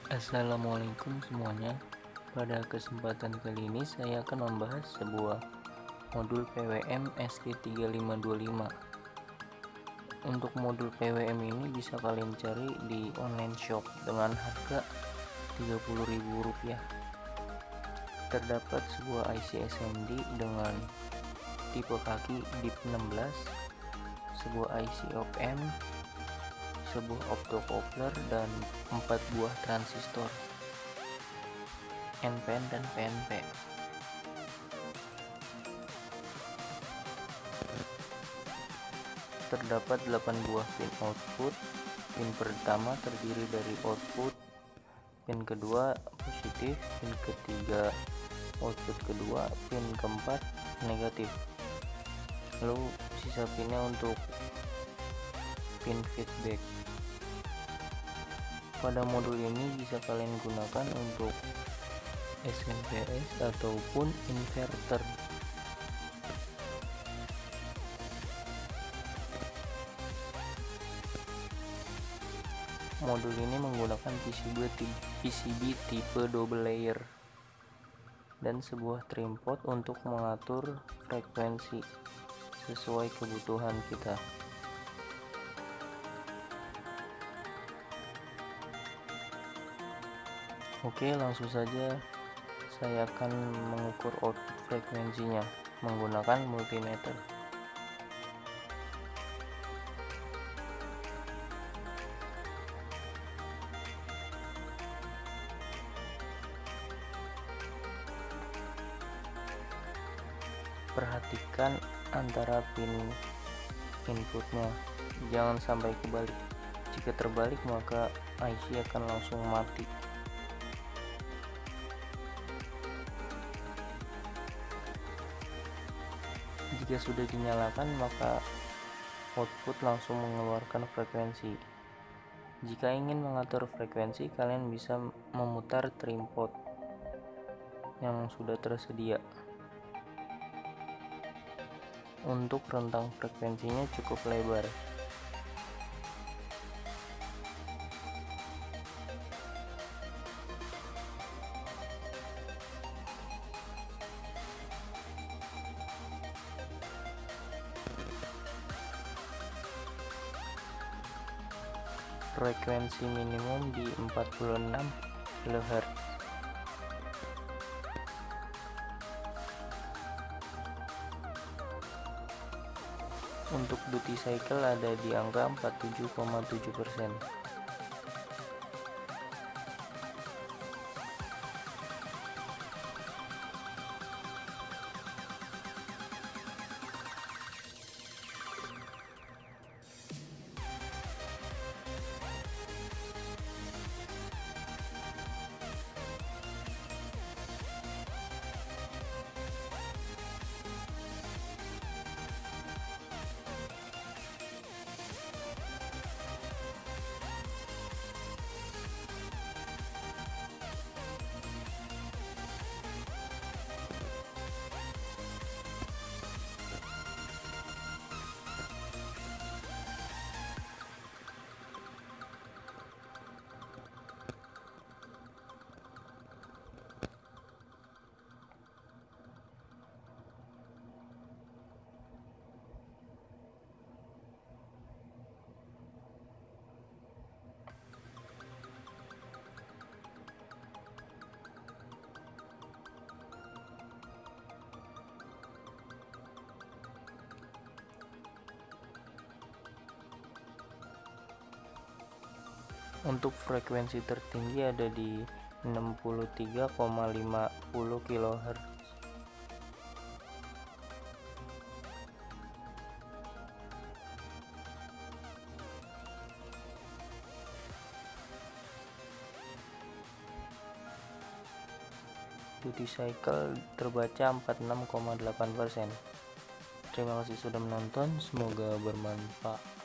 Assalamualaikum semuanya. Pada kesempatan kali ini saya akan membahas sebuah modul PWM SG3525. Untuk modul PWM ini bisa kalian cari di online shop dengan harga Rp30.000. Terdapat sebuah IC SMD dengan tipe kaki DIP16, sebuah IC op-amp, sebuah optocoupler, dan 4 buah transistor NPN dan PNP. Terdapat 8 buah pin output. Pin pertama terdiri dari output, pin kedua positif, pin ketiga output kedua, pin keempat negatif. Lalu sisa pinnya untuk pin feedback. Pada modul ini bisa kalian gunakan untuk SMPS ataupun inverter. Modul ini menggunakan PCB tipe double layer dan sebuah trim pot untuk mengatur frekuensi sesuai kebutuhan kita. Oke, langsung saja saya akan mengukur output frekuensinya menggunakan multimeter. Perhatikan antara pin inputnya, jangan sampai kebalik. Jika terbalik maka IC akan langsung mati. Jika sudah dinyalakan maka output langsung mengeluarkan frekuensi. Jika ingin mengatur frekuensi, kalian bisa memutar trim pot yang sudah tersedia. Untuk rentang frekuensinya cukup lebar. Frekuensi minimum di 46 kHz. Untuk duty cycle ada di angka 47,7%. Untuk frekuensi tertinggi ada di 63,50 kHz. Duty cycle terbaca 46,8%. Terima kasih sudah menonton, semoga bermanfaat.